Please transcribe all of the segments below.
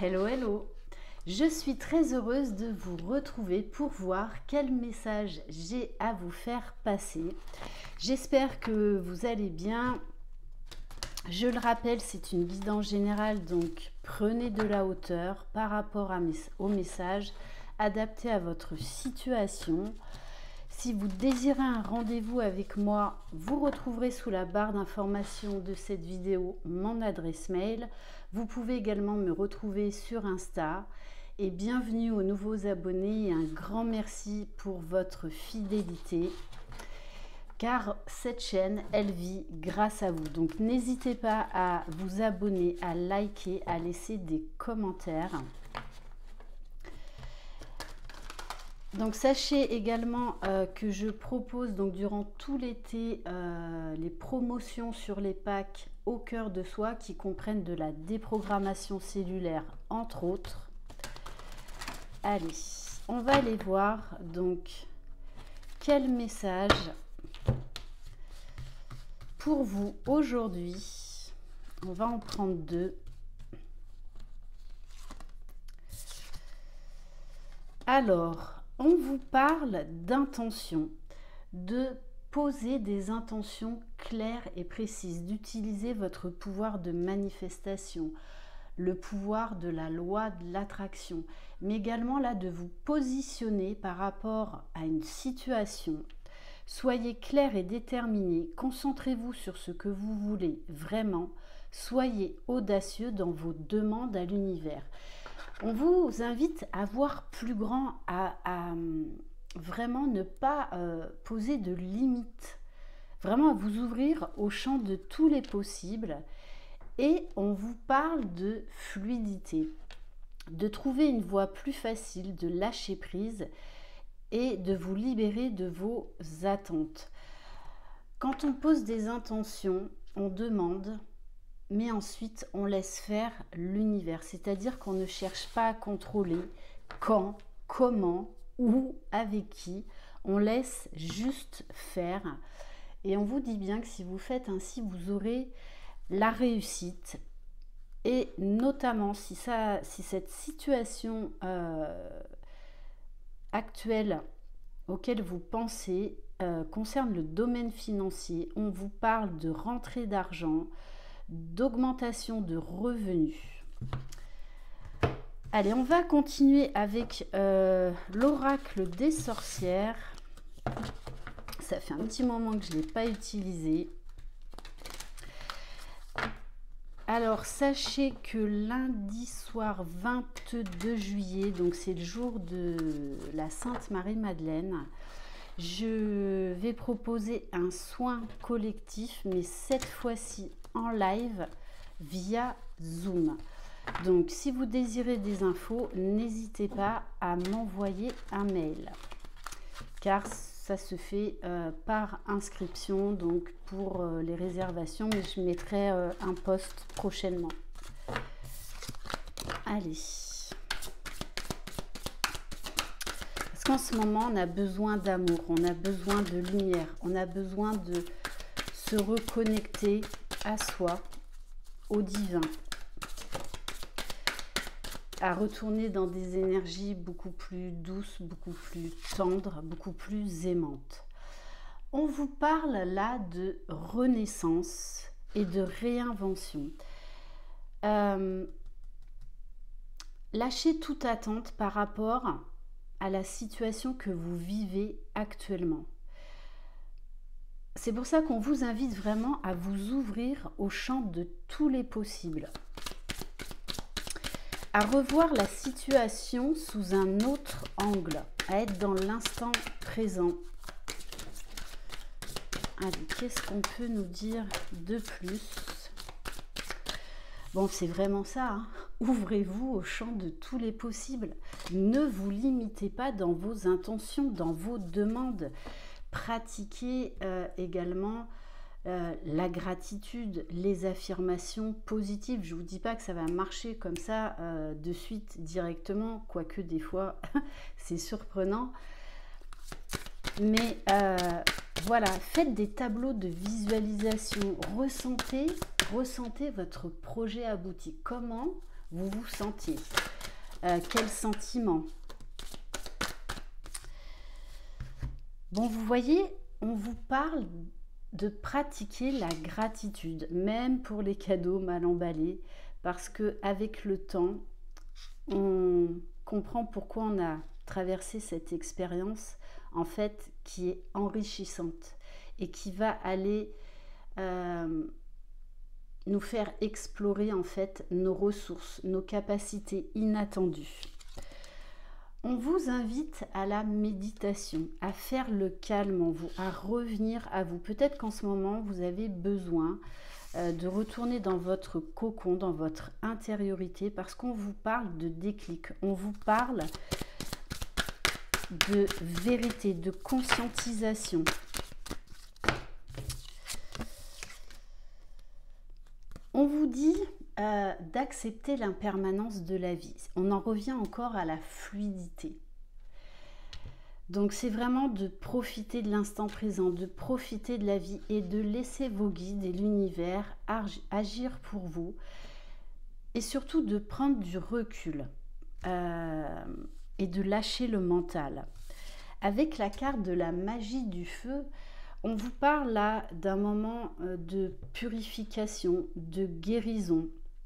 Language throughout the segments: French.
Hello, hello! Je suis très heureuse de vous retrouver pour voir quel message j'ai à vous faire passer. J'espère que vous allez bien. Je le rappelle, c'est une guidance générale, donc prenez de la hauteur par rapport au message adapté à votre situation. Si vous désirez un rendez-vous avec moi, vous retrouverez sous la barre d'information de cette vidéo mon adresse mail. Vous pouvez également me retrouver sur Insta. Et bienvenue aux nouveaux abonnés et un grand merci pour votre fidélité. Car cette chaîne, elle vit grâce à vous. Donc n'hésitez pas à vous abonner, à liker, à laisser des commentaires. Donc sachez également que je propose donc durant tout l'été les promotions sur les packs au cœur de soi qui comprennent de la déprogrammation cellulaire entre autres. Allez, on va aller voir donc quel message pour vous aujourd'hui. On va en prendre deux. Alors, on vous parle d'intention, de poser des intentions claires et précises, d'utiliser votre pouvoir de manifestation, le pouvoir de la loi de l'attraction, mais également là de vous positionner par rapport à une situation. Soyez clair et déterminé, concentrez-vous sur ce que vous voulez vraiment, soyez audacieux dans vos demandes à l'univers. On vous invite à voir plus grand, à vraiment ne pas poser de limites, vraiment à vous ouvrir au champ de tous les possibles. Et on vous parle de fluidité, de trouver une voie plus facile, de lâcher prise et de vous libérer de vos attentes. Quand on pose des intentions, on demande, mais ensuite on laisse faire l'univers, c'est-à-dire qu'on ne cherche pas à contrôler quand, comment, où, avec qui, on laisse juste faire. Et on vous dit bien que si vous faites ainsi, vous aurez la réussite. Et notamment si cette situation actuelle auquel vous pensez concerne le domaine financier, on vous parle de rentrée d'argent, d'augmentation de revenus. Allez, on va continuer avec l'oracle des sorcières. Ça fait un petit moment que je ne l'ai pas utilisé. Alors, sachez que lundi soir 22 juillet, donc c'est le jour de la Sainte Marie-Madeleine, je vais proposer un soin collectif, mais cette fois-ci en live via Zoom. Donc, si vous désirez des infos, n'hésitez pas à m'envoyer un mail, car ça se fait par inscription, donc pour les réservations, mais je mettrai un post prochainement. Allez. Parce qu'en ce moment, on a besoin d'amour, on a besoin de lumière, on a besoin de se reconnecter à soi, au divin, à retourner dans des énergies beaucoup plus douces, beaucoup plus tendres, beaucoup plus aimantes. On vous parle là de renaissance et de réinvention. Lâchez toute attente par rapport à la situation que vous vivez actuellement. C'est pour ça qu'on vous invite vraiment à vous ouvrir au champ de tous les possibles, à revoir la situation sous un autre angle, à être dans l'instant présent. Allez, qu'est-ce qu'on peut nous dire de plus? Bon, c'est vraiment ça, hein. Ouvrez-vous au champ de tous les possibles. Ne vous limitez pas dans vos intentions, dans vos demandes. Pratiquez également la gratitude, les affirmations positives. Je ne vous dis pas que ça va marcher comme ça de suite directement, quoique des fois c'est surprenant. Mais voilà, faites des tableaux de visualisation, ressentez votre projet abouti. Comment vous vous sentez? Quel sentiment? Bon, vous voyez, on vous parle de pratiquer la gratitude, même pour les cadeaux mal emballés, parce que avec le temps, on comprend pourquoi on a traversé cette expérience, en fait, qui est enrichissante et qui va aller nous faire explorer, en fait, nos ressources, nos capacités inattendues. On vous invite à la méditation, à faire le calme en vous, à revenir à vous. Peut-être qu'en ce moment, vous avez besoin de retourner dans votre cocon, dans votre intériorité, parce qu'on vous parle de déclic, on vous parle de vérité, de conscientisation. On vous dit d'accepter l'impermanence de la vie. On en revient encore à la fluidité. Donc c'est vraiment de profiter de l'instant présent, de profiter de la vie et de laisser vos guides et l'univers agir pour vous. Et surtout de prendre du recul et de lâcher le mental. Avec la carte de la magie du feu, on vous parle là d'un moment de purification, de guérison.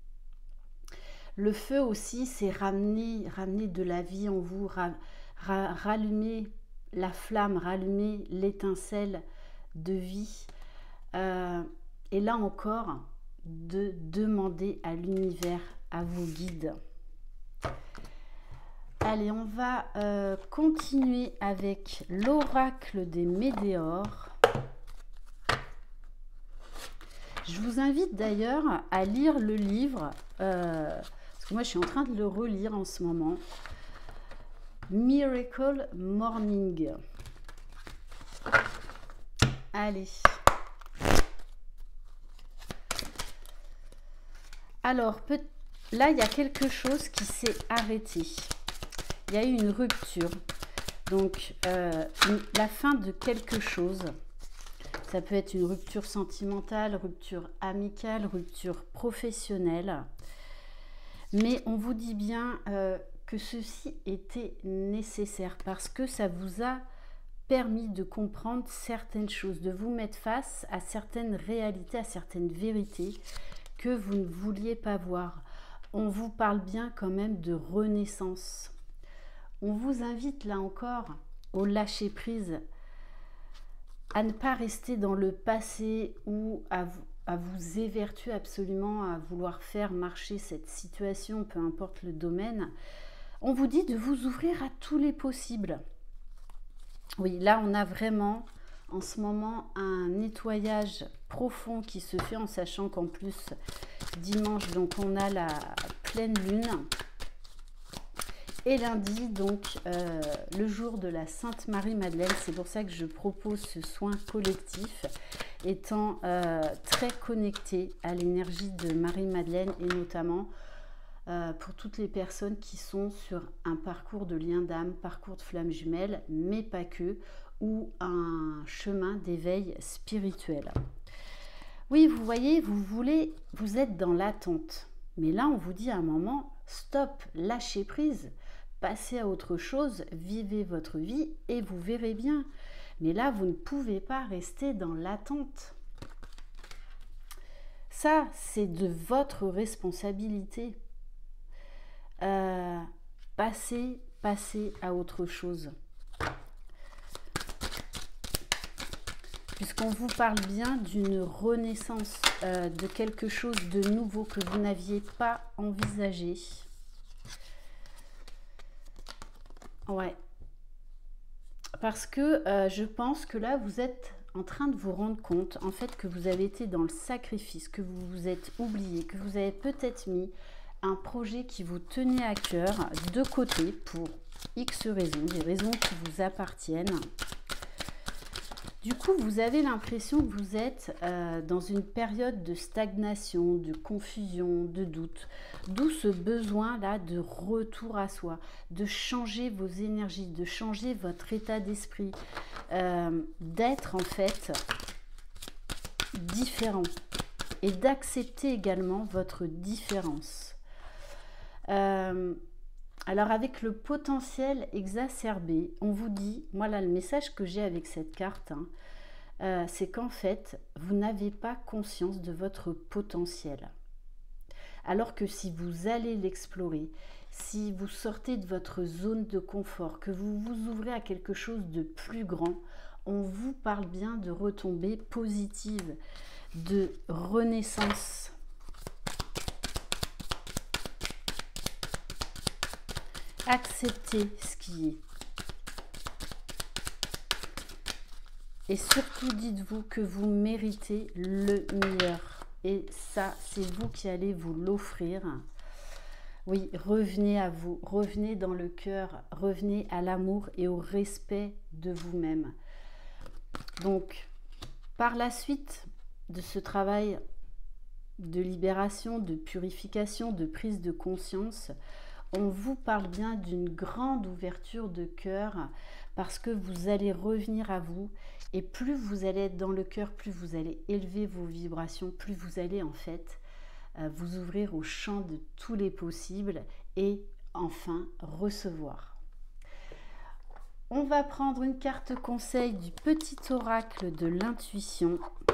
Le feu aussi, c'est ramener de la vie en vous, rallumer la flamme, rallumer l'étincelle de vie. Et là encore, de demander à l'univers, à vos guides. Allez, on va continuer avec l'oracle des météores. Je vous invite d'ailleurs à lire le livre, parce que moi je suis en train de le relire en ce moment. Miracle Morning. Allez. Alors, là, il y a quelque chose qui s'est arrêté. Il y a eu une rupture. Donc, la fin de quelque chose. Ça peut être une rupture sentimentale, rupture amicale, rupture professionnelle. Mais on vous dit bien que ceci était nécessaire parce que ça vous a permis de comprendre certaines choses, de vous mettre face à certaines réalités, à certaines vérités que vous ne vouliez pas voir. On vous parle bien quand même de renaissance. On vous invite là encore au lâcher-prise, à ne pas rester dans le passé ou à vous évertuer absolument à vouloir faire marcher cette situation, peu importe le domaine. On vous dit de vous ouvrir à tous les possibles. Oui, là on a vraiment en ce moment un nettoyage profond qui se fait en sachant qu'en plus dimanche donc on a la pleine lune et lundi donc le jour de la Sainte Marie-Madeleine. C'est pour ça que je propose ce soin collectif étant très connecté à l'énergie de Marie-Madeleine et notamment pour toutes les personnes qui sont sur un parcours de lien d'âme, parcours de flamme jumelle, mais pas que, ou un chemin d'éveil spirituel. Oui, vous voyez, vous êtes dans l'attente. Mais là, on vous dit à un moment, stop, lâchez prise, passez à autre chose, vivez votre vie et vous verrez bien. Mais là, vous ne pouvez pas rester dans l'attente. Ça, c'est de votre responsabilité. Passez à autre chose. Puisqu'on vous parle bien d'une renaissance, de quelque chose de nouveau que vous n'aviez pas envisagé. Ouais. Parce que je pense que là, vous êtes en train de vous rendre compte, en fait, que vous avez été dans le sacrifice, que vous vous êtes oublié, que vous avez peut-être mis un projet qui vous tenait à cœur de côté pour X raisons, des raisons qui vous appartiennent. Du coup, vous avez l'impression que vous êtes dans une période de stagnation, de confusion, de doute. D'où ce besoin-là de retour à soi, de changer vos énergies, de changer votre état d'esprit, d'être en fait différent et d'accepter également votre différence. Alors avec le potentiel exacerbé, on vous dit, moi là le message que j'ai avec cette carte, c'est qu'en fait, vous n'avez pas conscience de votre potentiel. Alors que si vous allez l'explorer, si vous sortez de votre zone de confort, que vous vous ouvrez à quelque chose de plus grand, on vous parle bien de retombées positives, de renaissance. Acceptez ce qui est. Et surtout, dites-vous que vous méritez le meilleur. Et ça, c'est vous qui allez vous l'offrir. Oui, revenez à vous, revenez dans le cœur, revenez à l'amour et au respect de vous-même. Donc, par la suite de ce travail de libération, de purification, de prise de conscience, on vous parle bien d'une grande ouverture de cœur parce que vous allez revenir à vous et plus vous allez être dans le cœur, plus vous allez élever vos vibrations, plus vous allez en fait vous ouvrir au champ de tous les possibles et enfin recevoir. On va prendre une carte conseil du petit oracle de l'intuition.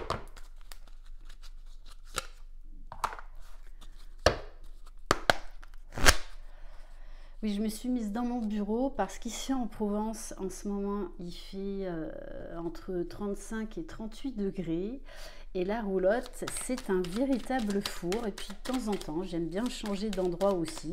Oui, je me suis mise dans mon bureau parce qu'ici en Provence, en ce moment, il fait entre 35 et 38 degrés. Et la roulotte, c'est un véritable four. Et puis de temps en temps, j'aime bien changer d'endroit aussi.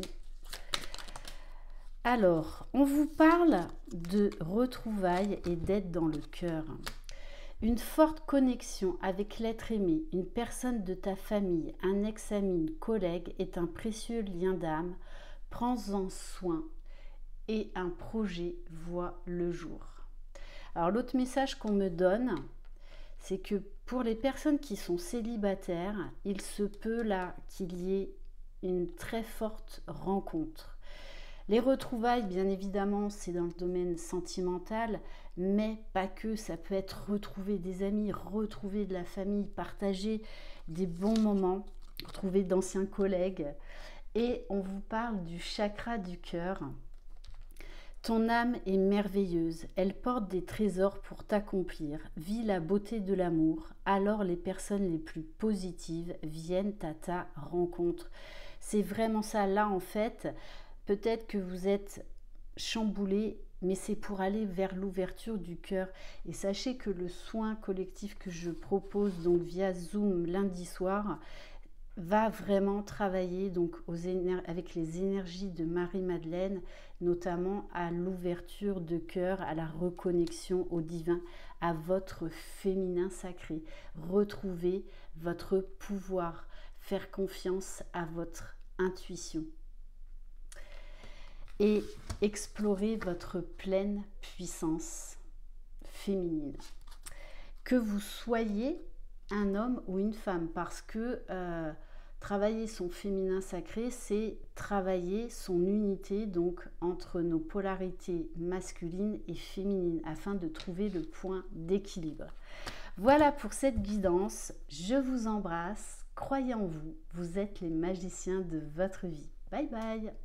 Alors, on vous parle de retrouvailles et d'être dans le cœur. Une forte connexion avec l'être aimé, une personne de ta famille, un ex-ami, une collègue est un précieux lien d'âme. Prends-en soin et un projet voit le jour. Alors l'autre message qu'on me donne, c'est que pour les personnes qui sont célibataires, il se peut là qu'il y ait une très forte rencontre. Les retrouvailles, bien évidemment, c'est dans le domaine sentimental, mais pas que. Ça peut être retrouver des amis, retrouver de la famille, partager des bons moments, retrouver d'anciens collègues. Et on vous parle du chakra du cœur. Ton âme est merveilleuse, elle porte des trésors pour t'accomplir. Vis la beauté de l'amour, alors les personnes les plus positives viennent à ta rencontre. C'est vraiment ça. Là, en fait, peut-être que vous êtes chamboulé, mais c'est pour aller vers l'ouverture du cœur. Et sachez que le soin collectif que je propose donc via Zoom lundi soir va vraiment travailler donc avec les énergies de Marie-Madeleine, notamment à l'ouverture de cœur, à la reconnexion au divin, à votre féminin sacré. Retrouvez votre pouvoir, faire confiance à votre intuition et explorer votre pleine puissance féminine. Que vous soyez un homme ou une femme, parce que travailler son féminin sacré, c'est travailler son unité donc entre nos polarités masculines et féminines afin de trouver le point d'équilibre. Voilà pour cette guidance, je vous embrasse, croyez en vous, vous êtes les magiciens de votre vie. Bye bye.